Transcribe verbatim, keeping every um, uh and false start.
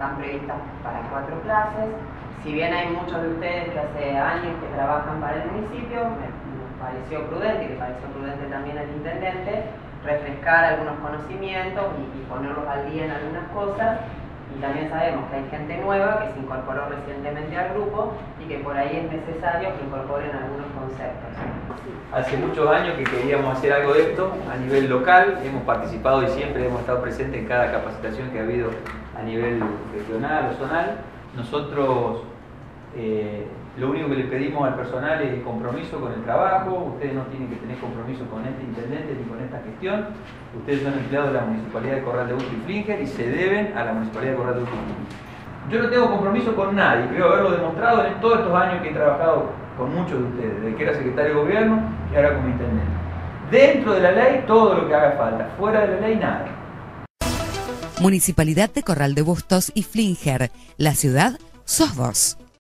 están previstas para cuatro clases. Si bien hay muchos de ustedes que hace años que trabajan para el municipio, me, me pareció prudente, y que pareció prudente también al intendente, refrescar algunos conocimientos y, y ponerlos al día en algunas cosas. Y también sabemos que hay gente nueva que se incorporó recientemente al grupo y que por ahí es necesario que incorporen algunos conceptos. Hace muchos años que queríamos hacer algo de esto a nivel local, hemos participado y siempre hemos estado presentes en cada capacitación que ha habido a nivel regional o zonal. Nosotros eh, lo único que le pedimos al personal es compromiso con el trabajo. Ustedes no tienen que tener compromiso con este intendente ni con esta gestión. Ustedes son empleados de la Municipalidad de Corral de Uso y Flinger y se deben a la Municipalidad de Corral de Uso y Flinger. Yo no tengo compromiso con nadie, creo haberlo demostrado en todos estos años que he trabajado con muchos de ustedes, desde que era secretario de gobierno y ahora como intendente. Dentro de la ley todo lo que haga falta, fuera de la ley nada. Municipalidad de Corral de Bustos y Flinger, la ciudad sos vos.